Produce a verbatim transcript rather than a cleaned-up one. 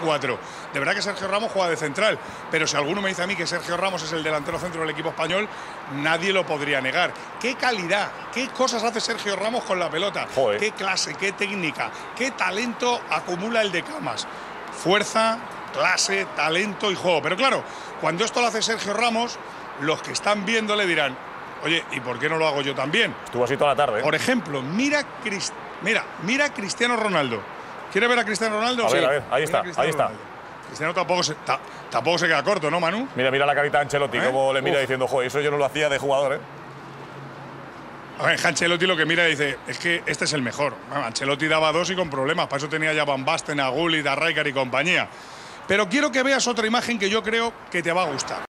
cuatro. De verdad que Sergio Ramos juega de central, pero si alguno me dice a mí que Sergio Ramos es el delantero centro del equipo español, nadie lo podría negar. ¡Qué calidad! ¿Qué cosas hace Sergio Ramos con la pelota? Joder. ¡Qué clase, qué técnica, qué talento acumula el de Camas! Fuerza, clase, talento y juego. Pero claro, cuando esto lo hace Sergio Ramos, los que están viendo le dirán, oye, ¿y por qué no lo hago yo también? Estuvo así toda la tarde. ¿eh? Por ejemplo, mira, Crist mira, mira a Cristiano Ronaldo. ¿Quiere ver a Cristiano Ronaldo? A Sí. ver, a ver, ahí está, ahí está. Ronaldo. Cristiano tampoco se, ta, tampoco se queda corto, ¿no, Manu? Mira, mira la carita de Ancelotti, ¿Eh? cómo le mira Uf. diciendo, joder, eso yo no lo hacía de jugador, ¿eh? A ver, Ancelotti lo que mira y dice, es que este es el mejor. Bueno, Ancelotti daba dos y con problemas, para eso tenía ya Van Basten, a Gullit, a Rijkaard y compañía. Pero quiero que veas otra imagen que yo creo que te va a gustar.